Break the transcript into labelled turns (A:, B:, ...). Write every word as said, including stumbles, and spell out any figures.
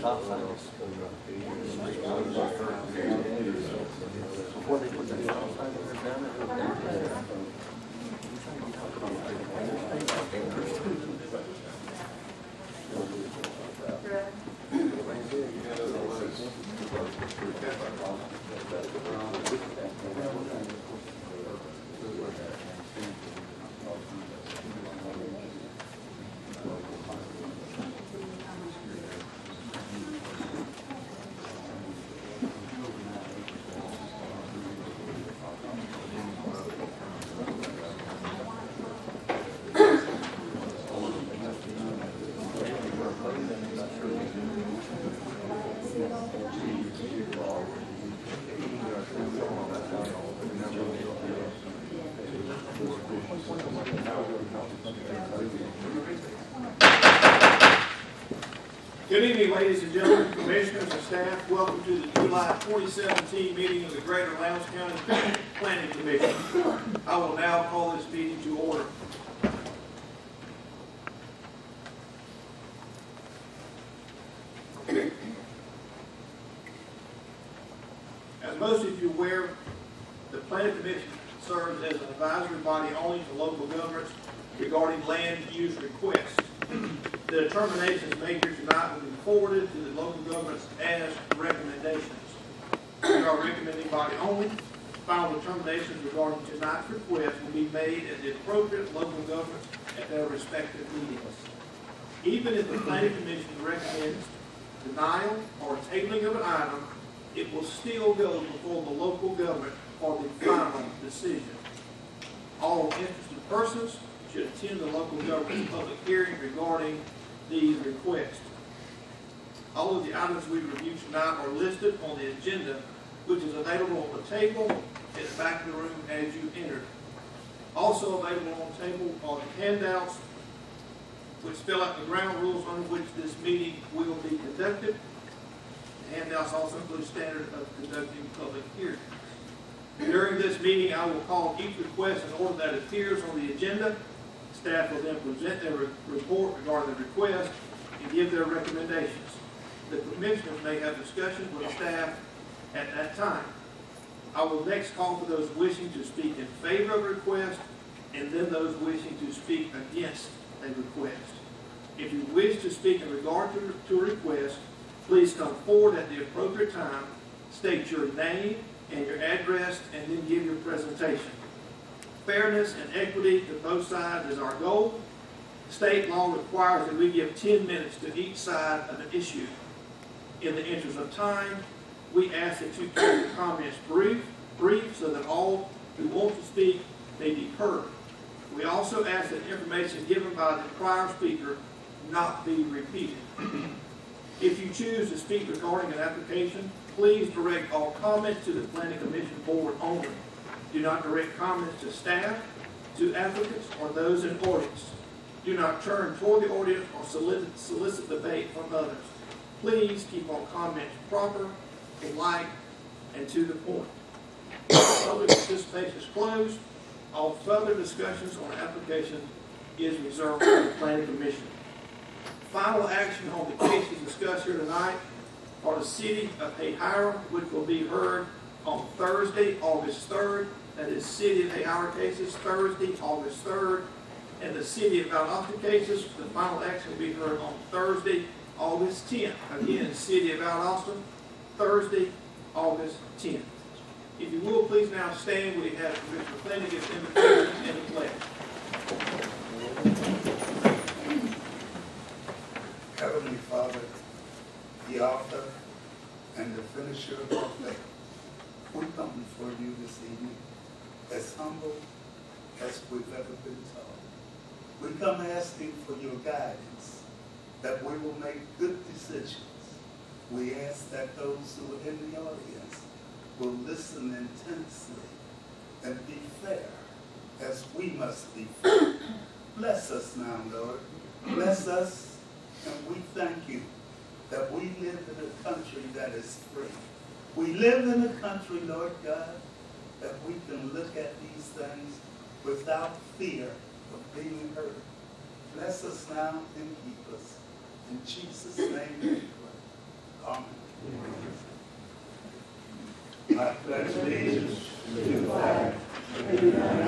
A: stop sign. Before they put the stop sign down,
B: Good evening, ladies and gentlemen, commissioners and staff. Welcome to the July twenty seventeen meeting of the Greater Lowndes County Planning Commission. I will now call this meeting to order. As most of you are aware, the Planning Commission serves as an advisory body only to local governments regarding land use requests. The determinations made here tonight will be forwarded to the local governments as recommendations. We are a recommending body only. Final determinations regarding tonight's request will be made at the appropriate local governments at their respective meetings. Even if the Planning Commission recommends denial or tabling of an item, it will still go before the local government for the final decision. All interested persons should attend the local government's public hearing regarding these requests. All of the items we review tonight are listed on the agenda, which is available on the table at the back of the room as you entered. Also available on the table are the handouts, which spell out the ground rules under which this meeting will be conducted. The handouts also include standards of conducting public hearings. During this meeting, I will call each request in order that appears on the agenda. Staff will then present their re report regarding the request and give their recommendations. The commissioners may have discussions with staff at that time. I will next call for those wishing to speak in favor of a request and then those wishing to speak against a request. If you wish to speak in regard to, to a request, please come forward at the appropriate time, state your name and your address, and then give your presentation. Fairness and equity to both sides is our goal. State law requires that we give ten minutes to each side of an issue. In the interest of time, we ask that you keep your comments brief, brief so that all who want to speak may be heard. We also ask that information given by the prior speaker not be repeated. If you choose to speak regarding an application, please direct all comments to the Planning Commission board only. Do not direct comments to staff, to applicants, or those in audience. Do not turn toward the audience or solicit, solicit debate from others. Please keep all comments proper, polite, and to the point. Public participation is closed. All further discussions on the application is reserved for the Planning Commission. Final action on the cases discussed here tonight are the City of Hayhire, which will be heard on Thursday, August third. That is City of Hayhire cases, Thursday, August third. And the City of Valdosta cases, the final action will be heard on Thursday, August tenth. Again, City of Valdosta, Thursday, August tenth. If you will, please now stand. We have Commissioner Flanagan's invitation and the pledge.
C: Heavenly Father, the author and the finisher of our faith, we come before you this evening as humble as we've ever been taught. We come asking for your guidance, that we will make good decisions. We ask that those who are in the audience will listen intensely and be fair, as we must be fair. Bless us now, Lord. Bless us, and we thank you that we live in a country that is free. We live in a country, Lord God, that we can look at these things without fear of being hurt. Bless us now and keep us. In Jesus' name we pray. comment. I pledge allegiance to the flag of the United